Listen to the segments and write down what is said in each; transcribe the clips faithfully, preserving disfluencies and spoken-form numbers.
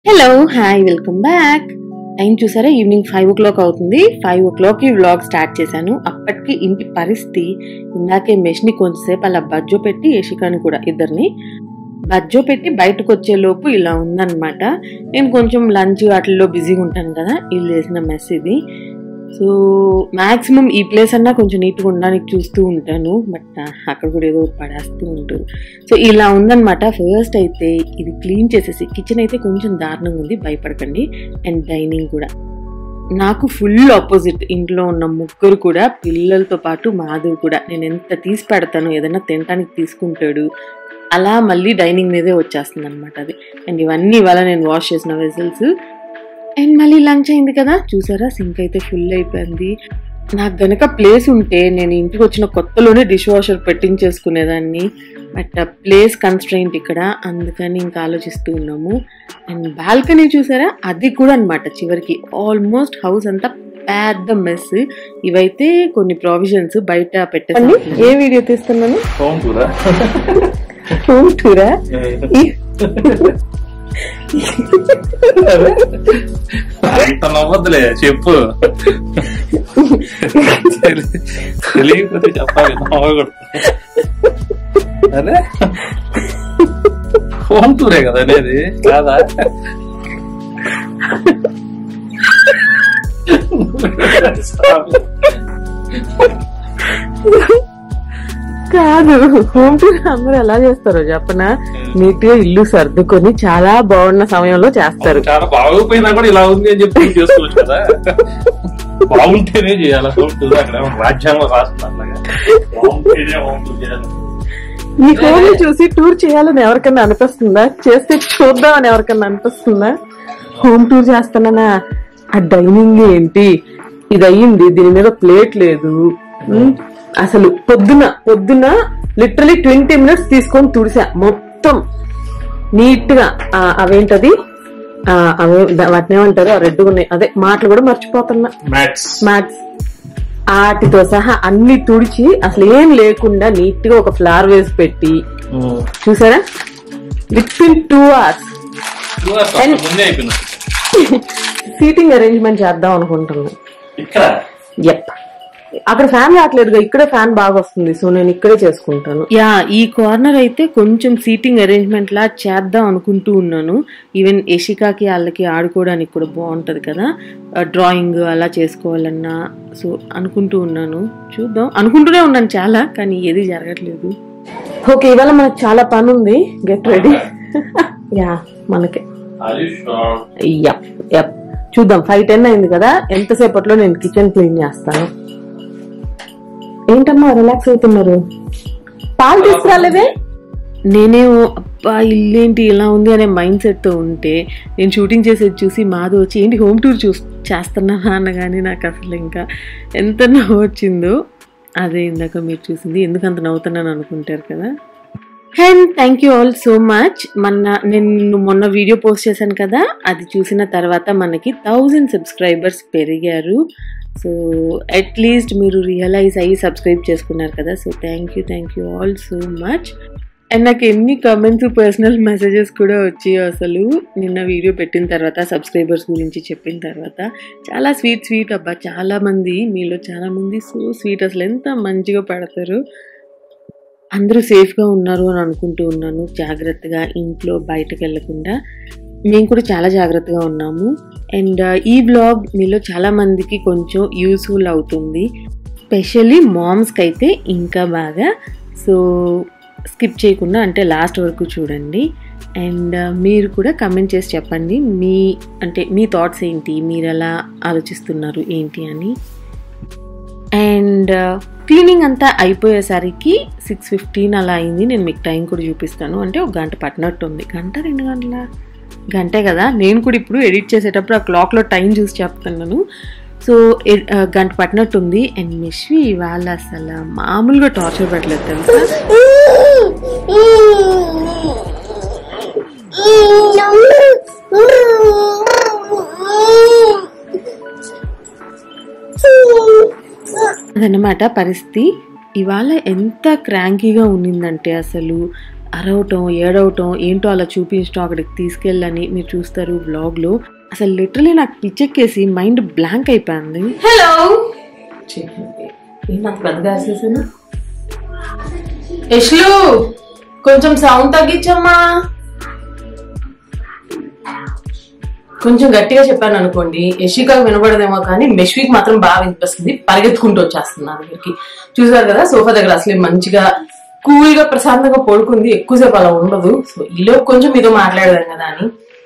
Hello hi welcome back. Time చూసారా, evening five o'clock అవుతుంది. Five ఓ క్లాక్కి వ్లాగ్ స్టార్ట్ చేశాను. అప్పటికి ఇంటి పరిస్థితి, ఇందాకే మెష్ని కొంచెంసేపు అలా బజ్జో పెట్టి యశికాని కూడా ఇద్దరిని బజ్జో పెట్టి బయటకు వచ్చే లోపు ఇలా ఉందన్నమాట. నేను కొంచెం లంచ్ వాటిల్లో బిజీగా ఉంటాను కదా, ఇల్లు వేసిన మెస్ ఇది. సో మ్యాక్సిమం ఈ ప్లేస్ అన్నా కొంచెం నీట్గా ఉండడానికి చూస్తూ ఉంటాను, బట్ అక్కడ కూడా ఏదో పడేస్తూ ఉంటారు. సో ఇలా ఉందన్నమాట. ఫస్ట్ అయితే ఇది క్లీన్ చేసేసి, కిచెన్ అయితే కొంచెం దారుణంగా ఉంది, భయపడకండి. అండ్ డైనింగ్ కూడా నాకు ఫుల్ ఆపోజిట్. ఇంట్లో ఉన్న ముగ్గురు కూడా, పిల్లలతో పాటు మాధవ్ కూడా, నేను ఎంత తీసి పెడతాను ఏదైనా తినడానికి తీసుకుంటాడు, అలా మళ్ళీ డైనింగ్ మీదే వచ్చేస్తుంది అనమాట అది. అండ్ ఇవన్నీ ఇవాళ నేను వాష్ చేసిన వెజల్స్. అండ్ మళ్ళీ లంచ్ అయింది కదా, చూసారా సింక్ అయితే ఫుల్ అయిపోయింది. నాకు గనక ప్లేస్ ఉంటే నేను ఇంటికి వచ్చిన కొత్తలోనే డిష్ వాషర్ పెట్టించేసుకునేదాన్ని, బట్ ప్లేస్ కన్స్ట్రెయింట్ ఇక్కడ, అందుకని ఇంకా ఆలోచిస్తూ ఉన్నాము. అండ్ బాల్కనీ చూసారా, అది కూడా అనమాట చివరికి ఆల్మోస్ట్ హౌస్ అంతా పెద్ద మెస్. ఇవైతే కొన్ని ప్రొవిజన్స్ బయట పెట్టేసి. ఏ వీడియో తీస్తున్నాను? హోమ్ టూరా? హోమ్ టూరా? నవ్వద్దులే, చెప్పు. తెలియకపోతే చెప్పాలి, నవ్వకూడదు. అదే హోమ్ టూరే కదా అనేది, కాదా? కాదు, హోమ్ టూర్ అందరూ ఎలా చేస్తారో చెప్పనా, నీట్ గా ఇల్లు సర్దుకొని చాలా బాగున్న సమయంలో చేస్తారు. చాలా బాగోపోయినా కూడా ఇలా ఉంది అని చెప్పి చేసుకోవచ్చు కదా, బాగుంటేనే చేయాలి హోమ్ టూర్. అక్కడ రాజ్యాంగం రాస్తున్నారు, ఈ హోమ్ ని చూసి టూర్ చేయాలని ఎవరికన్నా అనిపిస్తుందా? చేస్తే చూద్దామని ఎవరికన్నా అనిపిస్తుందా? హోమ్ టూర్ చేస్తానా, ఆ డైనింగ్ ఏంటి ఇది అయ్యింది, దీని మీద ప్లేట్ లేదు. అసలు పొద్దున పొద్దున లిటరలీ ట్వంటీ మినిట్స్ తీసుకొని తుడిసా మొత్తం నీట్ గా. అవేంటది, అవే వాటిని ఏమంటారు, రెడ్ ఉన్నాయి, అదే మాటలు కూడా మర్చిపోతున్నా, మ్యాట్స్. వాటితో సహా అన్ని తుడిచి అసలు ఏం లేకుండా నీట్ గా ఒక ఫ్లవర్ వేసి పెట్టి, చూసారా within two hours seating arrangement చేద్దాం అనుకుంటున్నాను. యప్, అక్కడ ఫ్యాన్ రావట్లేదుగా, ఇక్కడే ఫ్యాన్ బాగా వస్తుంది, సో నేను ఇక్కడే చేసుకుంటాను. యా, ఈ కార్నర్ అయితే కొంచెం సీటింగ్ అరేంజ్మెంట్ లా చేద్దాం అనుకుంటూ ఉన్నాను. ఈవెన్ యశికాకి వాళ్ళకి ఆడుకోవడానికి కూడా బాగుంటది కదా, డ్రాయింగ్ అలా చేసుకోవాలన్నా. సో అనుకుంటూ ఉన్నాను, చూద్దాం. అనుకుంటూనే ఉన్నాను చాలా, కానీ ఏది జరగట్లేదు. ఓకే, ఇవాళ మనకు చాలా పని ఉంది, గెట్ రెడీ. యా మనకి యప్ యప్ చూద్దాం. ఫైవ్ టెన్ అయింది కదా, ఎంతసేపట్లో నేను కిచెన్ క్లీన్ చేస్తాను. ఏంటమ్మా రిలాక్స్ అవుతున్నారు? పాలు తీసుకురాలేదే. నేనేమో అబ్బా ఇల్లేంటి ఇలా ఉంది అనే మైండ్ సెట్ తో ఉంటే, నేను షూటింగ్ చేసేది చూసి మాధవ్ వచ్చి ఏంటి హోమ్ టూర్ చూ చేస్తున్నావా అనగానే నాకు అసలు ఇంకా ఎంత నవ్వు వచ్చిందో. అదే ఇందాక మీరు చూసింది. ఎందుకంత నవ్వుతున్నాను అనుకుంటారు కదా. And thank you all so much. మొన్న నేను మొన్న వీడియో పోస్ట్ చేశాను కదా, అది చూసిన తర్వాత మనకి థౌజండ్ సబ్స్క్రైబర్స్ పెరిగారు. సో అట్లీస్ట్ మీరు రియలైజ్ అయ్యి సబ్స్క్రైబ్ చేసుకున్నారు కదా, so thank you thank you all so much. And నాకు ఎన్ని కామెంట్స్, పర్సనల్ మెసేజెస్ కూడా వచ్చాయి అసలు నిన్న వీడియో పెట్టిన తర్వాత, సబ్స్క్రైబర్స్ గురించి చెప్పిన తర్వాత. చాలా స్వీట్ స్వీట్ అబ్బా, చాలా మంది మీలో చాలా మంది సో స్వీట్, అసలు ఎంత మంచిగా పెడతారు. అందరూ సేఫ్గా ఉన్నారు అని అనుకుంటూ ఉన్నాను, జాగ్రత్తగా ఇంట్లో బయటకు వెళ్ళకుండా. మేము కూడా చాలా జాగ్రత్తగా ఉన్నాము. అండ్ ఈ బ్లాగ్ మీలో చాలా మందికి కొంచెం యూస్ఫుల్ అవుతుంది, స్పెషల్లీ మామ్స్కి అయితే ఇంకా బాగా. సో స్కిప్ చేయకుండా అంటే లాస్ట్ వరకు చూడండి. అండ్ మీరు కూడా కమెంట్ చేసి చెప్పండి, మీ అంటే మీ థాట్స్ ఏంటి, మీరు ఎలా ఆలోచిస్తున్నారు ఏంటి అని. అండ్ క్లీనింగ్ అంతా అయిపోయేసరికి సిక్స్ ఫిఫ్టీన్ అలా అయింది. నేను మీకు టైం కూడా చూపిస్తాను, అంటే ఒక గంట పట్టినట్టు ఉంది. గంట రెండు గంటల గంటే కదా. నేను కూడా ఇప్పుడు ఎడిట్ చేసేటప్పుడు ఆ క్లాక్లో టైం చూసి చెప్తున్నాను. సో గంట పట్టినట్టుంది. అండ్ మిష్వి ఇవాళ అసలు మామూలుగా టార్చర్ పెట్టలేదు తెలుసా. అదన్నమాట పరిస్థితి. ఇవాళ ఎంత క్రాంకీగా ఉన్నిందంటే అసలు అరవటం ఏడవటం ఏంటో అలా చూపించడం అక్కడికి తీసుకెళ్ళని మీరు చూస్తారు బ్లాగ్లో. అసలు లిటరలీ నాకు పిచ్చెక్కేసి మైండ్ బ్లాంక్ అయిపోయింది. హలో నాకు పెద్దగా చేసాను. యశ్లు కొంచెం సౌండ్ తగ్గించమ్మా. కొంచెం గట్టిగా చెప్పాను అనుకోండి, యశికాకు వినపడదేమో కానీ మెష్వికి మాత్రం బాగా వినిపిస్తుంది. పరిగెత్తుకుంటూ వచ్చేస్తుంది నా దగ్గరికి. చూసారు కదా సోఫా దగ్గర అసలే మంచిగా కూల్ గా ప్రశాంతంగా పడుకుంది. ఎక్కువసేపు అలా ఉండదు. సో ఈలో కొంచెం మీతో మాట్లాడదాం కదా అని.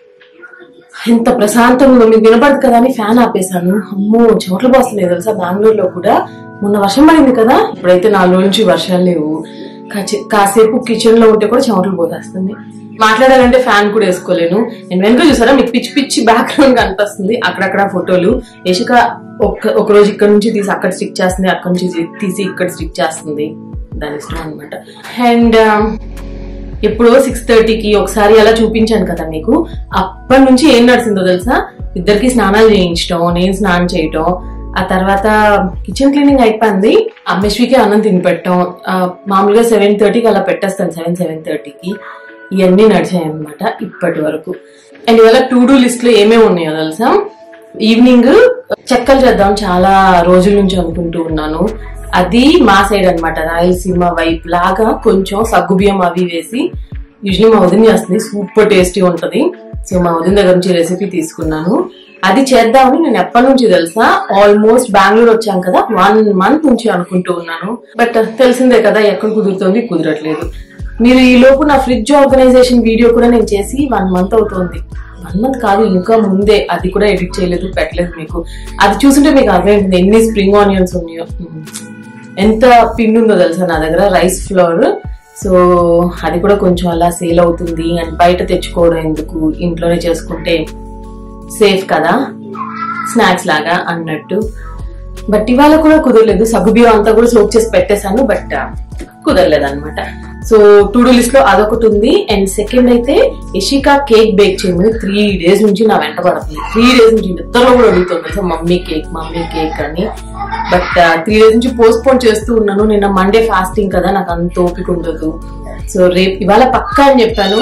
ఎంత ప్రశాంతంగా మీకు వినపడదు కదా అని ఫ్యాన్ ఆపేశాను. అమ్మో చెమటలు పోస్తున్నాయి తెలుసా. బెంగళూరులో కూడా మొన్న వర్షం పడింది కదా, ఇప్పుడైతే నాలుగు రోజుల నుంచి వర్షాలు లేవు. కాసేపు కిచెన్ లో ఉంటే కూడా చెమటలు పోతేస్తుంది. మాట్లాడాలంటే ఫ్యాన్ కూడా వేసుకోలేను. నేను వెనుక చూసారా మీకు పిచ్చి పిచ్చి బ్యాక్గ్రౌండ్ కనిపిస్తుంది. అక్కడక్కడ ఫోటోలు. యశిక ఒక ఒక రోజు ఇక్కడ నుంచి తీసి అక్కడ స్టిక్ చేస్తుంది, అక్కడ నుంచి తీసి ఇక్కడ స్టిక్ చేస్తుంది. దాని ఇష్టం అనమాట. అండ్ ఎప్పుడో సిక్స్ థర్టీకి ఒకసారి అలా చూపించాను కదా మీకు. అప్పటి నుంచి ఏం నడిచిందో తెలుసా, ఇద్దరికి స్నానాలు చేయించడం, నేను స్నానం చేయటం, ఆ తర్వాత కిచెన్ క్లీనింగ్ అయిపోయింది. అమ్మేశ్వికి అన్నం తిని పెట్టడం. మామూలుగా సెవెన్ థర్టీకి అలా పెట్టేస్తాను, సెవెన్ సెవెన్ థర్టీకి. ఇవన్నీ నడిచాయి అనమాట ఇప్పటి వరకు. అండ్ ఇవాళ టు డూ లిస్ట్ లో ఏమేమి ఉన్నాయో తెలుసా, ఈవినింగ్ చెక్కలు చేద్దాం చాలా రోజుల నుంచి అనుకుంటూ ఉన్నాను. అది మా సైడ్ అనమాట, రాయలసీమ వైపు లాగా కొంచెం సగ్గుబియ్యం అవి వేసి యూజువల్లీ మా వదిన చేస్తుంది. సూపర్ టేస్టీ ఉంటది. సో మా వదిన దగ్గర నుంచి రెసిపీ తీసుకున్నాను. అది చేద్దామని నేను ఎప్పటి నుంచి తెలుసా, ఆల్మోస్ట్ బెంగళూరు వచ్చాం కదా వన్ మంత్ నుంచి అనుకుంటూ ఉన్నాను. బట్ తెలిసిందే కదా ఎక్కడ కుదురుతుంది, కుదరట్లేదు. మీరు ఈ లోపు నా ఫ్రిడ్జ్ ఆర్గనైజేషన్ వీడియో కూడా నేను చేసి వన్ మంత్ అవుతుంది. వన్ మంత్ కాదు ఇంకా ముందే. అది కూడా ఎడిట్ చేయలేదు, పెట్టలేదు మీకు. అది చూస్తుంటే మీకు అర్థమైంది ఎన్ని స్ప్రింగ్ ఆనియన్స్ ఉన్నాయో, ఎంత పిండి ఉందో తెలుసా నా దగ్గర, రైస్ ఫ్లోర్. సో అది కూడా కొంచెం అలా సేల్ అవుతుంది. అండ్ బయట తెచ్చుకోవడం ఎందుకు, ఇంట్లోనే చేసుకుంటే సేఫ్ కదా స్నాక్స్ లాగా అన్నట్టు. బట్ ఇవాళ కూడా కుదరలేదు. సగ్గుబియ్యం అంతా కూడా సోక్ చేసి పెట్టేశాను, బట్ కుదరలేదు అనమాట. సో టు డూ లిస్ట్ లో అదొకటి ఉంది. అండ్ సెకండ్ అయితే యశిక కేక్ బేక్ చేయమని త్రీ డేస్ నుంచి నా వెంట పడుతుంది. త్రీ డేస్ నుంచి ఇద్దరు కూడా అడుగుతుంది so mummy cake mummy cake అని. బట్ త్రీ డేస్ నుంచి పోస్ట్ పోన్ చేస్తూ ఉన్నాను. నిన్న మండే ఫాస్టింగ్ కదా, నాకు అంత ఓపిక ఉండదు. సో రేపు ఇవాళ పక్కా అని చెప్పాను.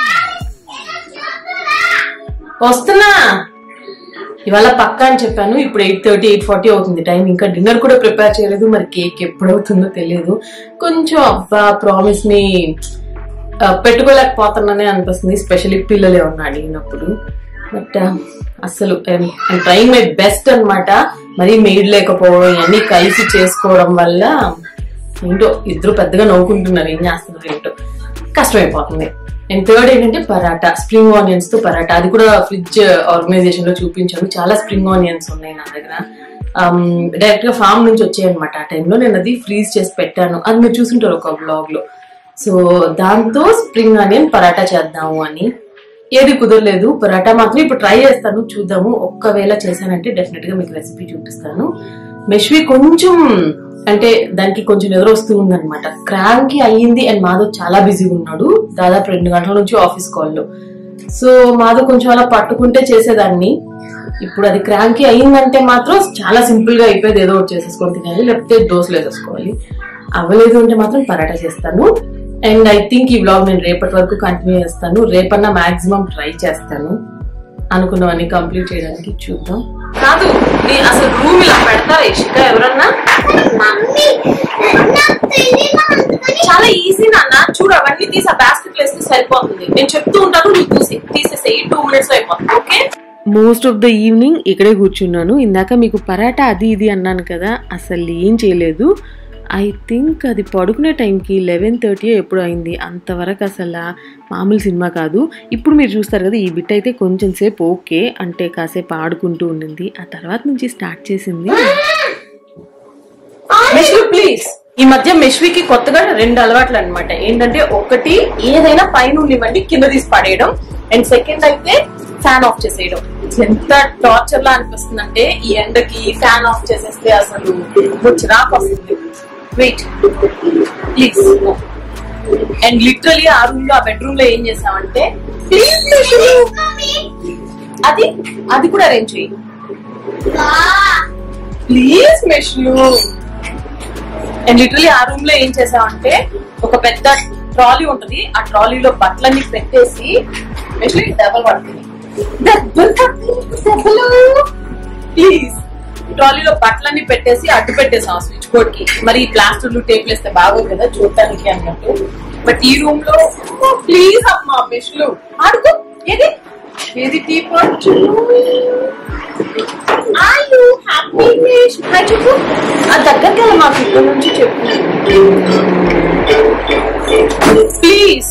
వస్తున్నా ఇవాళ పక్కా అని చెప్పాను. ఇప్పుడు ఎయిట్ థర్టీ ఎయిట్ ఫార్టీ అవుతుంది టైం. ఇంకా డిన్నర్ కూడా ప్రిపేర్ చేయలేదు. మరి కేక్ ఎప్పుడవుతుందో తెలియదు. కొంచెం అబ్బా ప్రామిస్ ని పెట్టుకోలేకపోతున్నానే అనిపిస్తుంది, స్పెషల్లీ పిల్లలు ఏమన్నా అడిగినప్పుడు. బట్ అసలు ట్రైంగ్ మై బెస్ట్ అనమాట. మరీ మెయిడ్ లేకపోవడం ఇవన్నీ కలిసి చేసుకోవడం వల్ల ఏంటో ఇద్దరు పెద్దగా నవ్వుకుంటున్నారు, ఏం చేస్తున్నారు ఏంటో, కష్టమైపోతుంది. అండ్ థర్డ్ ఏంటంటే పరాటా, స్ప్రింగ్ ఆనియన్స్ తో పరాటా. అది కూడా ఫ్రిడ్జ్ ఆర్గనైజేషన్ లో చూపించాను. చాలా స్ప్రింగ్ ఆనియన్స్ ఉన్నాయి నా దగ్గర. డైరెక్ట్ గా ఫామ్ నుంచి వచ్చాయి అనమాట. ఆ టైంలో నేను అది ఫ్రీజ్ చేసి పెట్టాను. అది మీరు చూసుంటారు ఒక బ్లాగ్ లో. సో దాంతో స్ప్రింగ్ ఆనియన్ పరాటా చేద్దాము అని. ఏది కుదరలేదు. పరాటా మాత్రం ఇప్పుడు ట్రై చేస్తాను, చూద్దాము. ఒక్కవేళ చేశానంటే డెఫినెట్ గా మీకు రెసిపీ చూపిస్తాను. మెష్వి కొంచెం అంటే దానికి కొంచెం నిద్ర వస్తూ ఉందనమాట. క్రాంకి అయ్యింది. అండ్ మాధవ్ చాలా బిజీగా ఉన్నాడు, దాదాపు రెండు గంటల నుంచి ఆఫీస్ కాల్లో. సో మాధవ్ కొంచెం అలా పట్టుకుంటే చేసేదాన్ని. ఇప్పుడు అది క్రాంకి అయ్యిందంటే మాత్రం చాలా సింపుల్ గా అయిపోయేది, ఏదో ఒకటి చేసేసుకొని తినాలి, లేకపోతే దోశలు వేసేసుకోవాలి. అవ్వలేదు అంటే మాత్రం పరాటా చేస్తాను. అండ్ ఐ థింక్ ఈ వ్లాగ్ నేను రేపటి వరకు కంటిన్యూ చేస్తాను. రేపన్నా మాక్సిమం ట్రై చేస్తాను అనుకున్నవన్నీ కంప్లీట్ చేయడానికి. చూద్దాం. కాదు అసలు రూమ్ ఇలా పెడతారా యశిక ఎవరన్నా? చాలా ఈజీ నాన్న, చూడు అవన్నీ తీసి ఆ బాస్కెట్ వేస్తే సరిపోతుంది. నేను చెప్తూ ఉంటాను, నువ్వు తీసి తీసేసేయి, టూ మినిట్స్ అయిపోతుంది. Okay. Most of the evening ఇక్కడే కూర్చున్నాను. ఇందాక మీకు పరాటా అది ఇది అన్నాను కదా, అసలు ఏం చేయలేదు. ఐ థింక్ అది పడుకునే టైంకి లెవెన్ థర్టీ ఎప్పుడు అయింది. అంతవరకు అసలు మామూలు సినిమా కాదు. ఇప్పుడు మీరు చూస్తారు కదా, ఈ బిట్ అయితే కొంచెం సేపు ఓకే అంటే కాసేపు ఆడుకుంటూ ఉండింది. ఆ తర్వాత నుంచి స్టార్ట్ చేసింది. ప్లీజ్. ఈ మధ్య మెష్వికి కొత్తగా రెండు అలవాట్లు అనమాట. ఏంటంటే ఒకటి ఏదైనా పైన ఉండివ్వండి కింద తీసి పడేయడం, అండ్ సెకండ్ అయితే ఫ్యాన్ ఆఫ్ చేసేయడం. ఎంత టార్చర్ లా అనిపిస్తుంది అంటే ఈ ఎండకి ఫ్యాన్ ఆఫ్ చేసేస్తే అసలు చిరాకు వస్తుంది. Wait please. అండ్ లిటరలీ ఆ రూమ్ లో ఆ బెడ్రూమ్ లో ఏం చేసామంటే అది అది కూడా అరేంజ్ చేయి ప్లీజ్ మెష్లు. అండ్ లిటరలీ ఆ రూమ్ లో ఏం చేసామంటే ఒక పెద్ద ట్రాలీ ఉంటుంది, ఆ ట్రాలీలో బట్టలన్నీ పెట్టేసి దెబ్బలు పడుతుంది. ప్లీజ్ ట్రాలీలో బట్టలన్నీ పెట్టేసి అడ్డు పెట్టేసాం స్విచ్ బోర్డ్ కి. మరి ఈ ప్లాస్టర్లు టేపులు వేస్తే బాగోదు కదా చూడటానికి అన్నట్టు. బట్ ఈ రూమ్ లో ప్లీజ్ అమ్మా మెష్లు ఆడుకో. ఏది ఏది టీ పాట్ చెప్పు, ఆ దగ్గరికి వెళ్ళి మాకు ఇక్కడ నుంచి చెప్పు ప్లీజ్.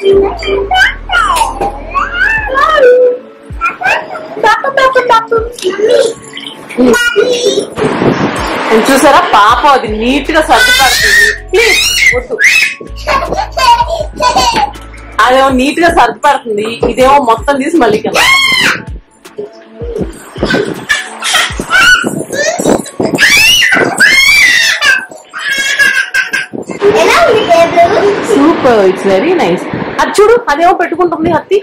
చూసారా పాప అది నీట్ గా సర్దుపడుతుంది. ప్లీజ్ వద్దు, అదేమో నీట్ గా సర్దుపడుతుంది, ఇదేమో మొత్తం తీసి మళ్ళీ కదా. Super, it's very nice. అది చూడు అదేమో పెట్టుకుంటుంది హత్తి.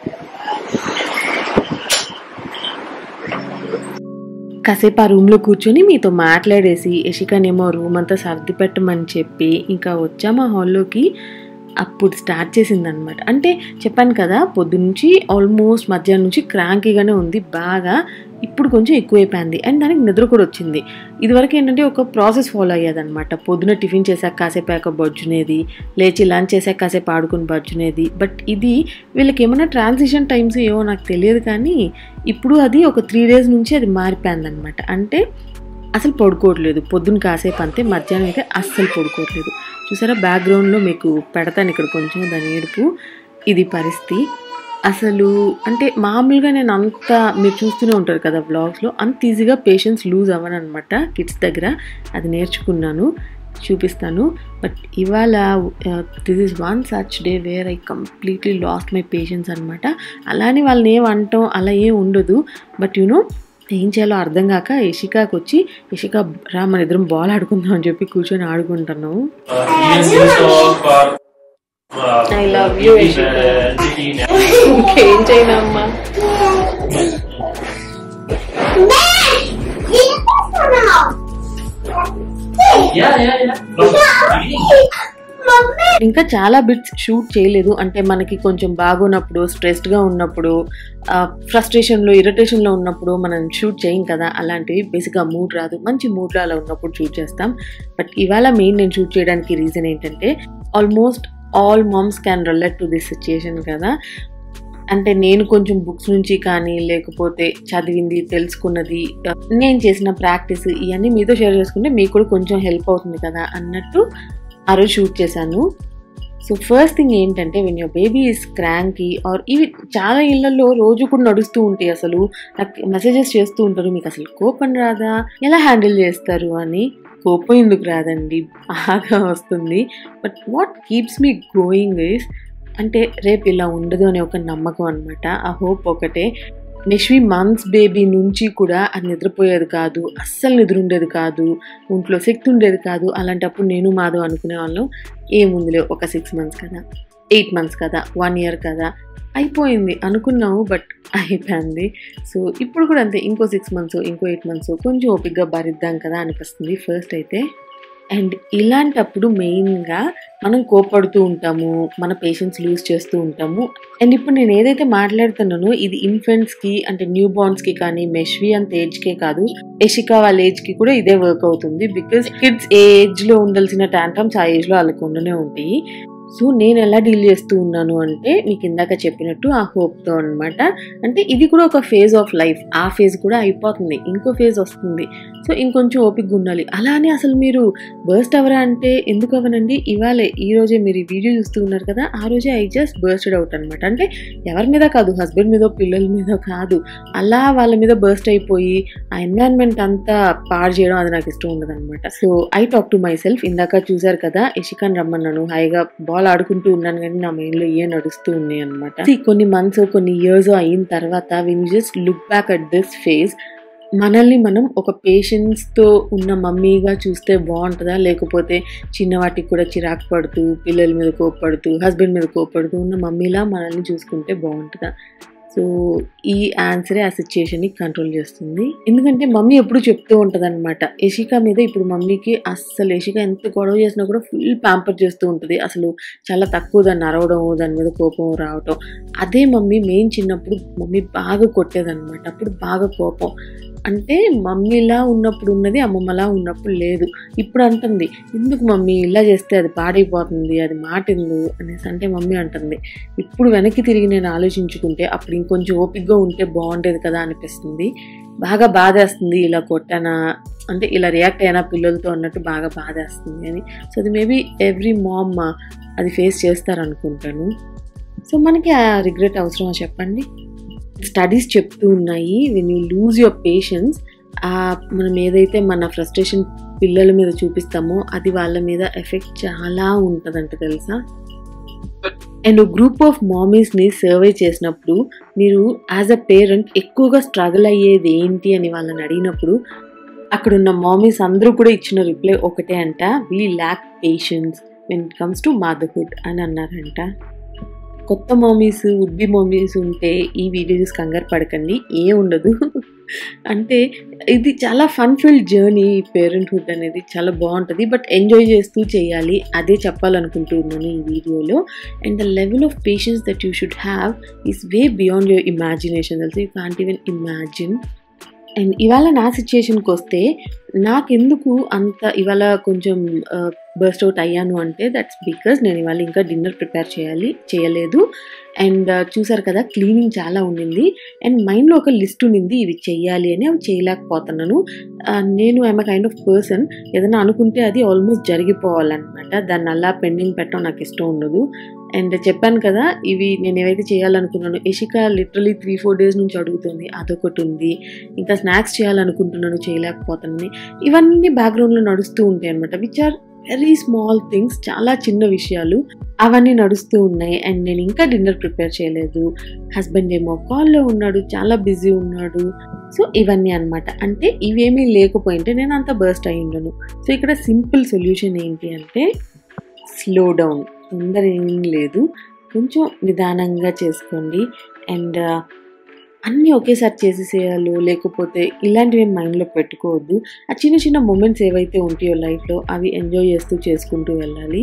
కాసేపు ఆ రూమ్లో కూర్చొని మీతో మాట్లాడేసి యశికానేమో రూమ్ అంతా సర్ది పెట్టమని చెప్పి ఇంకా వచ్చాము హాల్లోకి. అప్పుడు స్టార్ట్ చేసింది అనమాట. అంటే చెప్పాను కదా పొద్దున్నుంచి ఆల్మోస్ట్ మధ్యాహ్నం నుంచి క్రాంకీగానే ఉంది బాగా. ఇప్పుడు కొంచెం ఎక్కువైపోయింది అండ్ దానికి నిద్ర కూడా వచ్చింది. ఇదివరకు ఏంటంటే ఒక ప్రాసెస్ ఫాలో అయ్యేదన్నమాట. పొద్దున టిఫిన్ చేశాక కాసేపు బజ్జునేది, లేచి లంచ్ చేశాక కాసేపు ఆడుకుని బజ్జునేది. బట్ ఇది వీళ్ళకి ఏమైనా ట్రాన్సిషన్ టైమ్స్ ఏమో నాకు తెలియదు, కానీ ఇప్పుడు అది ఒక త్రీ డేస్ నుంచి అది మారిపోయింది అనమాట. అంటే అసలు పడుకోవట్లేదు, పొద్దున్న కాసేపు అంతే, మధ్యాహ్నం అయితే అస్సలు పడుకోవట్లేదు. చూసారా బ్యాక్గ్రౌండ్లో మీకు పెడతాను ఇక్కడ కొంచెం దాని ఏడుపు. ఇది పరిస్థితి అసలు. అంటే మామూలుగా నేను అంత మీరు చూస్తూనే ఉంటారు కదా వ్లాగ్స్లో, అంత ఈజీగా పేషెన్స్ లూజ్ అవ్వను అనమాట కిడ్స్ దగ్గర. అది నేర్చుకున్నాను, చూపిస్తాను. బట్ ఇవాళ this is one such day where I completely lost my patience అనమాట. అలానే వాళ్ళని ఏం అంటాం అలా ఏం ఉండదు. బట్ యునో ఏం చేయాలో అర్థం కాక యశికాకి వచ్చి యశిక రా మన ఇద్దరం బాల్ ఆడుకుందాం అని చెప్పి కూర్చొని ఆడుకుంటున్నాము. I love you Yashika. ఇంకేం చేయనమ్మా. ఇంకా చాలా బిట్స్ షూట్ చేయలేదు. అంటే మనకి కొంచెం బాగున్నప్పుడు, స్ట్రెస్డ్గా ఉన్నప్పుడు, ఫ్రస్ట్రేషన్లో ఇరిటేషన్లో ఉన్నప్పుడు మనం షూట్ చేయం కదా, అలాంటివి బేసిక్గా మూడ్ రాదు. మంచి మూడ్లో అలా ఉన్నప్పుడు షూట్ చేస్తాం. బట్ ఇవాళ మెయిన్ నేను షూట్ చేయడానికి రీజన్ ఏంటంటే almost all moms can relate to this situation కదా. అంటే నేను కొంచెం బుక్స్ నుంచి కానీ లేకపోతే చదివింది తెలుసుకున్నది నేను చేసిన ప్రాక్టీస్ ఇవన్నీ మీతో షేర్ చేసుకుంటే మీకు కూడా కొంచెం హెల్ప్ అవుతుంది కదా అన్నట్టు ఆ రోజు షూట్ చేశాను. సో ఫస్ట్ థింగ్ ఏంటంటే when your baby is cranky or ఇవి చాలా ఇళ్లలో రోజు కూడా నడుస్తూ ఉంటాయి. అసలు నాకు మెసేజెస్ చేస్తూ ఉంటారు, మీకు అసలు కోపం రాదా, ఎలా హ్యాండిల్ చేస్తారు అని. కోపం ఎందుకు రాదండి, బాగా వస్తుంది. But what keeps me going is అంటే రేపు ఇలా ఉండదు అనే ఒక నమ్మకం అనమాట. ఆ హోప్ ఒకటే. నెక్స్ట్ మంత్స్ బేబీ నుంచి కూడా అది నిద్రపోయేది కాదు, అస్సలు నిద్ర ఉండేది కాదు, ఒంట్లో శక్తి ఉండేది కాదు. అలాంటప్పుడు నేను మాధవ్ అనుకునే వాళ్ళం ఏముందిలే ఒక సిక్స్ మంత్స్ కదా, ఎయిట్ మంత్స్ కదా, వన్ ఇయర్ కదా, అయిపోయింది అనుకున్నాము. బట్ అయిపోయింది. సో ఇప్పుడు కూడా అంతే, ఇంకో సిక్స్ మంత్స్ ఇంకో ఎయిట్ మంత్స్ కొంచెం ఓపికగా భరిద్దాం కదా అనిపిస్తుంది ఫస్ట్ అయితే. అండ్ ఇలాంటప్పుడు మెయిన్గా మనం కోపడుతూ ఉంటాము, మన పేషెన్స్ లూజ్ చేస్తూ ఉంటాము. అండ్ ఇప్పుడు నేను ఏదైతే మాట్లాడుతున్నానో ఇది ఇన్ఫెంట్స్కి అంటే న్యూ బార్న్స్కి కానీ మెష్వి అంత ఏజ్కే కాదు, యశిక వాళ్ళ ఏజ్కి కూడా ఇదే వర్క్ అవుతుంది. బికాజ్ కిడ్స్ ఏ ఏజ్లో ఉండాల్సిన టాంట్రమ్స్ ఆ ఏజ్లో వాళ్ళకు ఉండనే ఉంటాయి. సో నేను ఎలా డీల్ చేస్తూ ఉన్నాను అంటే మీకు ఇందాక చెప్పినట్టు ఆ హోప్తో అనమాట. అంటే ఇది కూడా ఒక ఫేజ్ ఆఫ్ లైఫ్, ఆ ఫేజ్ కూడా అయిపోతుంది, ఇంకో ఫేజ్ వస్తుంది. సో ఇంకొంచెం ఓపికగా ఉండాలి. అలానే అసలు మీరు బర్స్ట్ అవరా అంటే ఎందుకు అవ్వనండి, ఇవాళే ఈ రోజే మీరు ఈ వీడియో చూస్తూ ఉన్నారు కదా, ఆ రోజే ఐ జస్ట్ బర్స్టెడ్ అవుట్ అనమాట. అంటే ఎవరి మీద కాదు, హస్బెండ్ మీద పిల్లల మీద కాదు, అలా వాళ్ళ మీద బర్స్ట్ అయిపోయి ఆ ఎన్వైరన్మెంట్ అంతా పాడు చేయడం అది నాకు ఇష్టం ఉండదు అనమాట. So I talk to myself. ఇందాక చూసారు కదా యశికాని రమ్మన్నాను, హాయిగా బాల్ ఆడుకుంటూ ఉన్నాను, కానీ నా మైండ్లో ఏ నడుస్తూ ఉన్నాయి అనమాట. కొన్ని మంత్స్ కొన్ని ఇయర్స్ అయిన తర్వాత when you just look back at this phase, మనల్ని మనం ఒక పేషెన్స్తో ఉన్న మమ్మీగా చూస్తే బాగుంటుందా, లేకపోతే చిన్నవాటికి కూడా చిరాకు పడుతూ పిల్లల మీద కోప్పడుతూ హస్బెండ్ మీద కోప్పడుతూ ఉన్న మమ్మీలా మనల్ని చూసుకుంటే బాగుంటుందా? సో ఈ ఆన్సరే ఆ సిచ్యుయేషన్ని కంట్రోల్ చేస్తుంది. ఎందుకంటే మమ్మీ ఎప్పుడు చెప్తూ ఉంటుంది అనమాట, యశిక మీద ఇప్పుడు మమ్మీకి అస్సలు యశిక ఎంత గొడవ చేసినా కూడా ఫుల్ ప్యాంపర్ చేస్తూ ఉంటుంది. అసలు చాలా తక్కువ దాన్ని అరవడం, దాని మీద కోపం రావటం. అదే మమ్మీ మెయిన్ చిన్నప్పుడు మమ్మీ బాగా కొట్టేదన్నమాట. అప్పుడు బాగా కోపం. అంటే మమ్మీలా ఉన్నప్పుడు ఉన్నది అమ్మమ్మలా ఉన్నప్పుడు లేదు. ఇప్పుడు అంటుంది, ఎందుకు మమ్మీ ఇలా చేస్తే అది పాడైపోతుంది, అది మాటిందు అనేసి అంటే మమ్మీ అంటుంది. ఇప్పుడు వెనక్కి తిరిగి నేను ఆలోచించుకుంటే అప్పుడు ఇంకొంచెం ఓపికగా ఉంటే బాగుండేది కదా అనిపిస్తుంది. బాగా బాధేస్తుంది ఇలా కొట్టానా, అంటే ఇలా రియాక్ట్ అయినా పిల్లలతో అన్నట్టు బాగా బాధేస్తుంది అని. సో అది మేబీ ఎవ్రీ మామ్ అది ఫేస్ చేస్తారనుకుంటాను. సో మనకి ఆ రిగ్రెట్ అవసరమా చెప్పండి? స్టడీస్ చెప్తూ ఉన్నాయి, when you lose your patience, మనం ఏదైతే మన ఫ్రస్ట్రేషన్ పిల్లల మీద చూపిస్తామో అది వాళ్ళ మీద ఎఫెక్ట్ చాలా ఉంటుందంట తెలుసా. అండ్ గ్రూప్ ఆఫ్ మామీస్ని సర్వే చేసినప్పుడు మీరు యాజ్ అ పేరెంట్ ఎక్కువగా స్ట్రగుల్ అయ్యేది ఏంటి అని వాళ్ళని అడిగినప్పుడు అక్కడున్న మామీస్ అందరూ కూడా ఇచ్చిన రిప్లై ఒకటే అంట, we lack patience when it comes to motherhood అని అన్నారంట. కొత్త మామీస్, వుడ్ బి మామీస్ ఉంటే ఈ వీడియోస్ కంగారు పడకండి, ఏ ఉండదు. అంటే ఇది చాలా ఫన్ ఫిల్డ్ జర్నీ, పేరెంట్హుడ్ అనేది చాలా బాగుంటుంది, బట్ ఎంజాయ్ చేస్తూ చేయాలి, అదే చెప్పాలనుకుంటున్నాను ఈ వీడియోలో. And the level of patience that you should have is way beyond your imagination. Also you can't even imagine. And ఇవాళ నా సిచ్యుయేషన్కి వస్తే నాకెందుకు అంత ఇవాళ కొంచెం బర్స్ట్ అవుట్ అయ్యాను అంటే దట్స్ బికాజ్ నేను ఇవాళ ఇంకా డిన్నర్ ప్రిపేర్ చేయాలి చేయలేదు. అండ్ చూసారు కదా క్లీనింగ్ చాలా ఉండింది అండ్ మైండ్లో ఒక లిస్ట్ ఉండింది ఇవి చెయ్యాలి అని, అవి చేయలేకపోతున్నాను. నేను I'm a kind of person, ఏదైనా అనుకుంటే అది ఆల్మోస్ట్ జరిగిపోవాలన్నమాట, దాన్ని అలా పెండింగ్ పెట్టడం నాకు ఇష్టం ఉండదు. అండ్ చెప్పాను కదా ఇవి నేను ఏవైతే చేయాలనుకున్నాను, Yashika literally three four days నుంచి అడుగుతుంది, అదొకటి ఉంది. ఇంకా స్నాక్స్ చేయాలనుకుంటున్నాను, చేయలేకపోతున్నాను. ఇవన్నీ బ్యాక్గ్రౌండ్లో నడుస్తూ ఉంటాయి అనమాట, which are very small things, చాలా చిన్న విషయాలు అవన్నీ నడుస్తూ ఉన్నాయి. అండ్ నేను ఇంకా డిన్నర్ ప్రిపేర్ చేయలేదు, హస్బెండ్ ఏమో కాల్లో ఉన్నాడు, చాలా బిజీ ఉన్నాడు. సో ఇవన్నీ అనమాట. అంటే ఇవేమీ లేకపోయింటే నేను అంత బర్స్ట్ అయి ఉండను. సో ఇక్కడ సింపుల్ సొల్యూషన్ ఏంటి అంటే స్లో డౌన్. తొందర ఏం లేదు, కొంచెం నిదానంగా చేసుకోండి. అండ్ అన్నీ ఒకేసారి చేసేసేయాలో లేకపోతే ఇలాంటివి మైండ్లో పెట్టుకోవద్దు. ఆ చిన్న చిన్న మూమెంట్స్ ఏవైతే ఉంటాయో లైఫ్లో అవి ఎంజాయ్ చేస్తూ చేసుకుంటూ వెళ్ళాలి.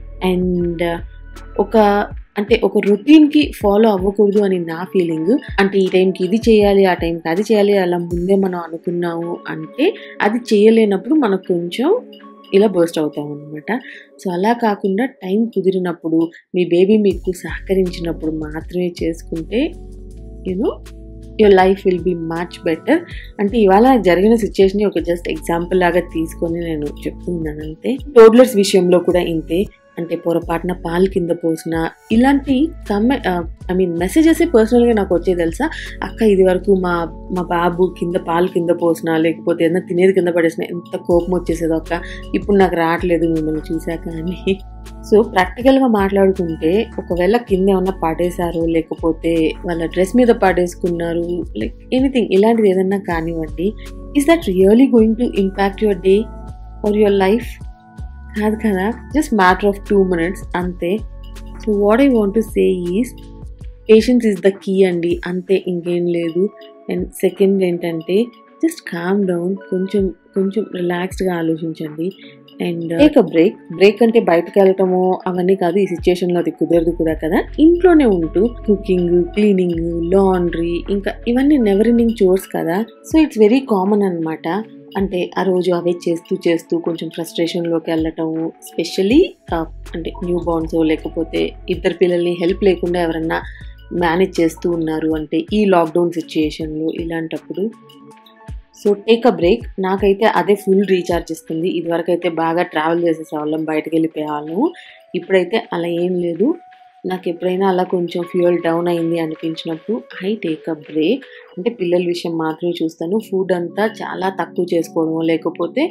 అండ్ ఒక అంటే ఒక రొటీన్కి ఫాలో అవ్వకూడదు అని నా ఫీలింగ్. అంటే ఈ టైంకి ఇది చేయాలి, ఆ టైంకి అది చేయాలి, అలా ముందే మనం అనుకున్నాము అంటే అది చేయలేనప్పుడు మనకు కొంచెం ఇలా బర్స్ట్ అవుతాం అనమాట. సో అలా కాకుండా టైం కుదిరినప్పుడు, మీ బేబీ మీకు సహకరించినప్పుడు మాత్రమే చేసుకుంటే you know your life will be much better. అంటే ఇవాళ జరిగిన సిచ్యుయేషన్ ఒక జస్ట్ ఎగ్జాంపుల్ లాగా తీసుకొని నేను చెప్తున్నాను అంతే. టోడ్లర్స్ విషయంలో కూడా ఇంతే. అంటే పొరపాటున పాలు కింద పోసిన ఇలాంటి కమె ఐ మీన్ మెసేజెస్ పర్సనల్గా నాకు వచ్చే తెలుసా, అక్క ఇది వరకు మా మా బాబు కింద పాలు కింద పోసిన లేకపోతే ఏదైనా తినేది కింద పడేసిన ఎంత కోపం వచ్చేసేదో అక్క, ఇప్పుడు నాకు రావట్లేదు మిమ్మల్ని చూసాక అని. సో ప్రాక్టికల్గా మాట్లాడుకుంటే ఒకవేళ కింద ఏమన్నా పడేశారు లేకపోతే వాళ్ళ డ్రెస్ మీద పడేసుకున్నారు, లైక్ ఎనీథింగ్ ఇలాంటిది ఏదన్నా కానివ్వండి, is that really going to impact your day or your life? కాదు కదా, just matter of two minutes అంతే. So what I want to say is patience is the key అండి, అంతే, ఇంకేం లేదు. అండ్ సెకండ్ ఏంటంటే జస్ట్ కామ్ డౌన్, కొంచెం కొంచెం రిలాక్స్డ్గా ఆలోచించండి. And take a break. Break అంటే బయటకు వెళ్ళటము అవన్నీ కాదు, ఈ సిచ్యుయేషన్లో అది కుదరదు కూడా కదా. ఇంట్లోనే ఉంటూ కుకింగ్, క్లీనింగ్, లాండ్రీ, ఇంకా ఇవన్నీ నెవర్ ఎండింగ్ చోర్స్ కదా. సో ఇట్స్ వెరీ కామన్ అనమాట. అంటే ఆ రోజు అవే చేస్తూ చేస్తూ కొంచెం ఫ్రస్ట్రేషన్లోకి వెళ్ళటము, స్పెషల్లీ అంటే న్యూ బార్న్స్ లేకపోతే ఇద్దరు పిల్లల్ని హెల్ప్ లేకుండా ఎవరన్నా మేనేజ్ చేస్తూ ఉన్నారు అంటే ఈ లాక్డౌన్ సిచ్యుయేషన్లో ఇలాంటప్పుడు. So take a break. నాకైతే అదే ఫుల్ రీఛార్జ్ ఇస్తుంది. ఇదివరకు అయితే బాగా ట్రావెల్ చేసేసేవాళ్ళం, బయటకు వెళ్ళిపోయేవాళ్ళము. ఇప్పుడైతే అలా ఏం లేదు. నాకు ఎప్పుడైనా అలా కొంచెం ఫ్యూయల్ డౌన్ అయింది అనిపించినప్పుడు ఐ టేక్ అ బ్రేక్. అంటే పిల్లల విషయం మాత్రమే చూస్తాను. ఫుడ్ అంతా చాలా తక్కువ చేసుకోవడము లేకపోతే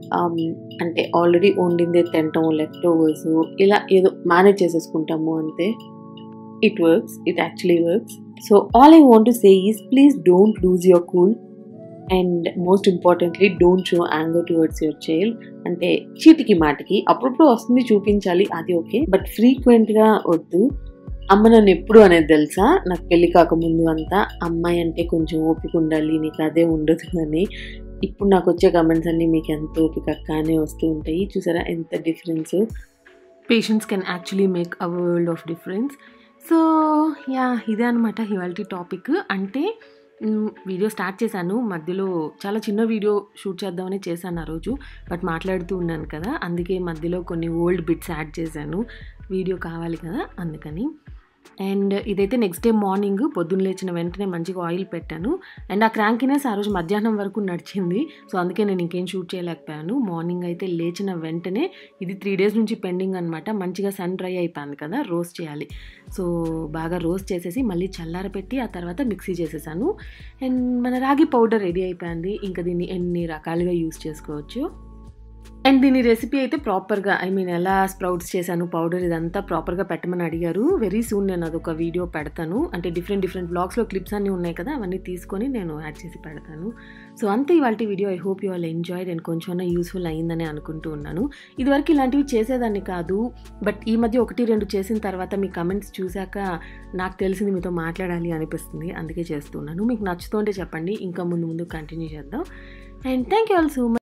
అంటే ఆల్రెడీ వండిందే తినటము, లెఫ్ట్ ఓవర్స్ ఇలా ఏదో మేనేజ్ చేసేసుకుంటాము అంతే. It works, it actually works. So all I want to say is please don't lose your cool and most importantly don't show anger towards your child. అంటే చీటికి మాటికి అప్పుడప్పుడు వస్తుంది చూపించాలి, అది ఓకే, బట్ ఫ్రీక్వెంట్గా వద్దు. అమ్మ నన్ను ఎప్పుడు అనేది తెలుసా, నాకు పెళ్లి కాకముందు అంతా అమ్మాయి అంటే కొంచెం ఓపిక ఉండాలి, నీకు అదే ఉండదు అని. ఇప్పుడు నాకు వచ్చే కమెంట్స్ అన్నీ మీకు ఎంత ఓపిక కానీ వస్తూ ఉంటాయి. చూసారా ఎంత difference. Patience can actually make a world of difference. So yeah, ఇదే అనమాట ఇవాల్టి టాపిక్. అంటే వీడియో స్టార్ట్ చేశాను, మధ్యలో చాలా చిన్న వీడియో షూట్ చేద్దామని చేశాను ఆ రోజు, బట్ మాట్లాడుతూ ఉన్నాను కదా, అందుకే మధ్యలో కొన్ని ఓల్డ్ బిట్స్ యాడ్ చేశాను. వీడియో కావాలి కదా అందుకని. అండ్ ఇదైతే నెక్స్ట్ డే మార్నింగ్ పొద్దున్న లేచిన వెంటనే మంచిగా ఆయిల్ పెట్టాను. అండ్ ఆ క్రాంకినెస్ ఆ రోజు మధ్యాహ్నం వరకు నడిచింది. సో అందుకే నేను ఇంకేం షూట్ చేయలేకపోయాను. మార్నింగ్ అయితే లేచిన వెంటనే, ఇది త్రీ డేస్ నుంచి పెండింగ్ అనమాట, మంచిగా సన్ డ్రై అయిపోయింది కదా, రోస్ట్ చేయాలి. సో బాగా రోస్ట్ చేసేసి మళ్ళీ చల్లారపెట్టి ఆ తర్వాత మిక్సీ చేసేసాను. అండ్ మన రాగి పౌడర్ రెడీ అయిపోయింది. ఇంకా దీన్ని ఎన్ని రకాలుగా యూస్ చేసుకోవచ్చు. అండ్ దీని రెసిపీ అయితే ప్రాపర్గా, ఐ మీన్ ఎలా స్ప్రౌట్స్ చేశాను, పౌడర్ ఇదంతా ప్రాపర్గా పెట్టమని అడిగారు. వెరీ సూన్ నేను అదొక వీడియో పెడతాను. అంటే డిఫరెంట్ డిఫరెంట్ బ్లాగ్స్లో క్లిప్స్ అన్నీ ఉన్నాయి కదా, అవన్నీ తీసుకొని నేను యాడ్ చేసి పెడతాను. సో అంతే ఇవాళ video. I hope you all enjoyed and కొంచెం యూస్ఫుల్ అయ్యిందని అనుకుంటూ ఉన్నాను. ఇదివరకు ఇలాంటివి చేసేదాన్ని కాదు, బట్ ఈ మధ్య ఒకటి రెండు చేసిన తర్వాత మీ కమెంట్స్ చూశాక నాకు తెలిసింది మీతో మాట్లాడాలి అనిపిస్తుంది, అందుకే చేస్తున్నాను. మీకు నచ్చుతుంటే చెప్పండి, ఇంకా ముందు ముందు కంటిన్యూ చేద్దాం. And thank you all so much.